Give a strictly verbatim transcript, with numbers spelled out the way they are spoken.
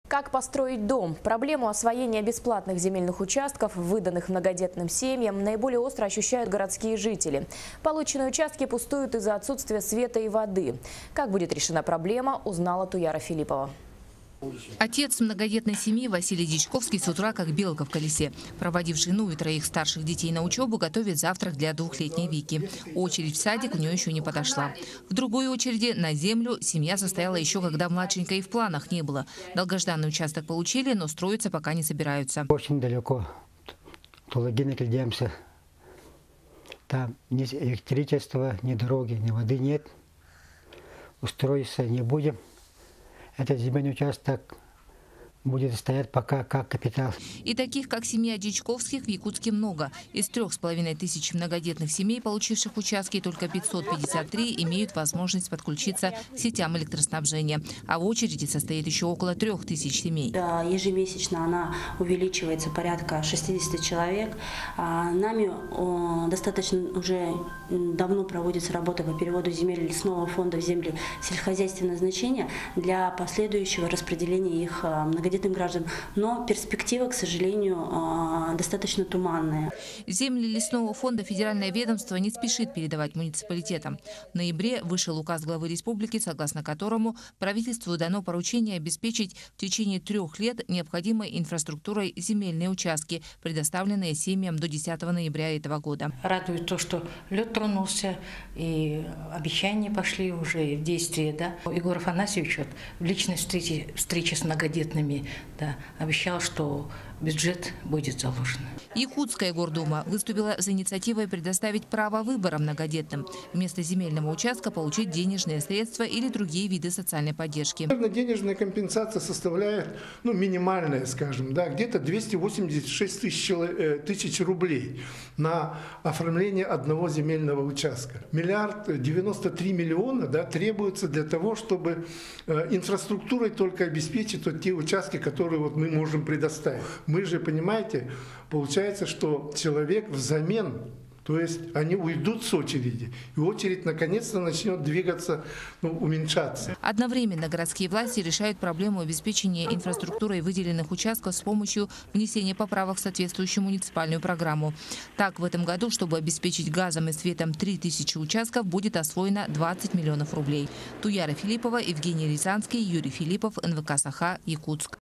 Как построить дом? Проблему освоения бесплатных земельных участков, выданных многодетным семьям, наиболее остро ощущают городские жители. Полученные участки пустуют из-за отсутствия света и воды. Как будет решена проблема, узнала Туяра Филиппова. Отец многодетной семьи Василий Дичковский с утра как белка в колесе. Проводив жену и троих старших детей на учебу, готовит завтрак для двухлетней Вики. Очередь в садик у нее еще не подошла. В другой очереди на землю семья состояла еще, когда младшенькой и в планах не было. Долгожданный участок получили, но строиться пока не собираются. Очень далеко. Тулагины глядимся. Там ни электричества, ни дороги, ни воды нет. Устроиться не будем. Этот земельный участок будет стоять пока как капитал. И таких, как семья Дичковских, в Якутске много. Из трех с половиной тысяч многодетных семей, получивших участки, только пятьсот пятьдесят три имеют возможность подключиться к сетям электроснабжения. А в очереди состоит еще около трех тысяч семей. Ежемесячно она увеличивается порядка шестидесяти человек. Нами достаточно уже давно проводится работа по переводу земель лесного фонда в земли сельскохозяйственного значения для последующего распределения их многодетным граждан. Но перспектива, к сожалению, достаточно туманная. Земли лесного фонда федеральное ведомство не спешит передавать муниципалитетам. В ноябре вышел указ главы республики, согласно которому правительству дано поручение обеспечить в течение трех лет необходимой инфраструктурой земельные участки, предоставленные семьям до десятого ноября этого года. Радует то, что лед тронулся и обещания пошли уже в действие. Да? Егор Афанасьевич вот, в личной встрече, встрече с многодетными да, обещал, что бюджет будет заложен. Якутская гордума выступила за инициативой предоставить право выбора многодетным. Вместо земельного участка получить денежные средства или другие виды социальной поддержки. Денежная компенсация составляет, ну, минимальная, скажем, да, где-то двести восемьдесят шесть тысяч рублей на оформление одного земельного участка. Миллиард девяносто три миллиона да, требуется для того, чтобы э, инфраструктурой только обеспечить вот те участки, которые вот мы можем предоставить. Мы же, понимаете, получается, что человек взамен, то есть они уйдут с очереди, и очередь наконец-то начнет двигаться, ну, уменьшаться. Одновременно городские власти решают проблему обеспечения инфраструктурой выделенных участков с помощью внесения поправок в соответствующую муниципальную программу. Так, в этом году, чтобы обеспечить газом и светом три тысячи участков, будет освоено двадцать миллионов рублей. Туяра Филиппова, Евгений Рязанский, Юрий Филиппов, эн вэ ка «Саха», Якутск.